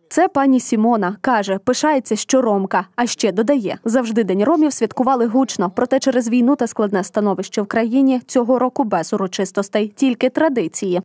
Це пані Сімона. Каже, пишається, що ромка. А ще додає, завжди День ромів святкували гучно. Проте через війну та складне становище в країні цього року без урочистостей, тільки традиції.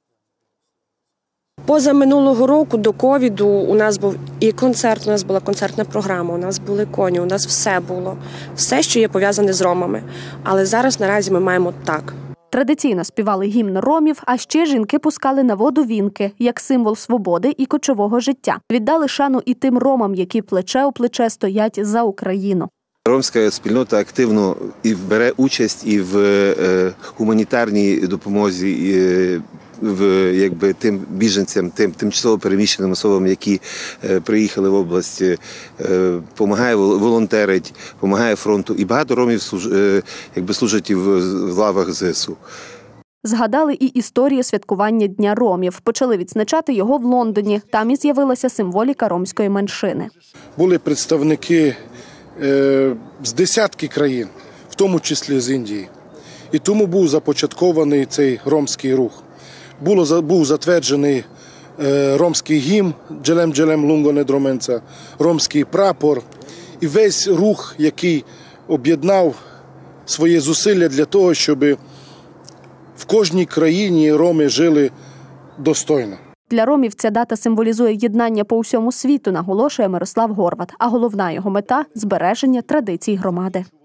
Позаминулого року до ковіду у нас був і концерт, у нас була концертна програма, у нас були коні, у нас все було. Все, що є пов'язане з ромами. Але зараз наразі ми маємо так. Традиційно співали гімн ромів, а ще жінки пускали на воду вінки, як символ свободи і кочового життя. Віддали шану і тим ромам, які плече у плече стоять за Україну. Ромська спільнота активно і бере участь і в гуманітарній допомозі, і тим біженцям, тим тимчасово переміщеним особам, які приїхали в область, допомагає волонтерить, допомагає фронту. І багато ромів служать і в лавах ЗСУ. Згадали і історію святкування Дня ромів. Почали відзначати його в Лондоні. Там і з'явилася символіка ромської меншини. Були представники з десятки країн, в тому числі з Індії. І тому був започаткований цей ромський рух. Був затверджений ромський гімн «Джелем-джелем лунго-недроменца», ромський прапор і весь рух, який об'єднав свої зусилля для того, щоб в кожній країні роми жили достойно. Для ромів ця дата символізує єднання по всьому світу, наголошує Мирослав Горват. А головна його мета – збереження традицій громади.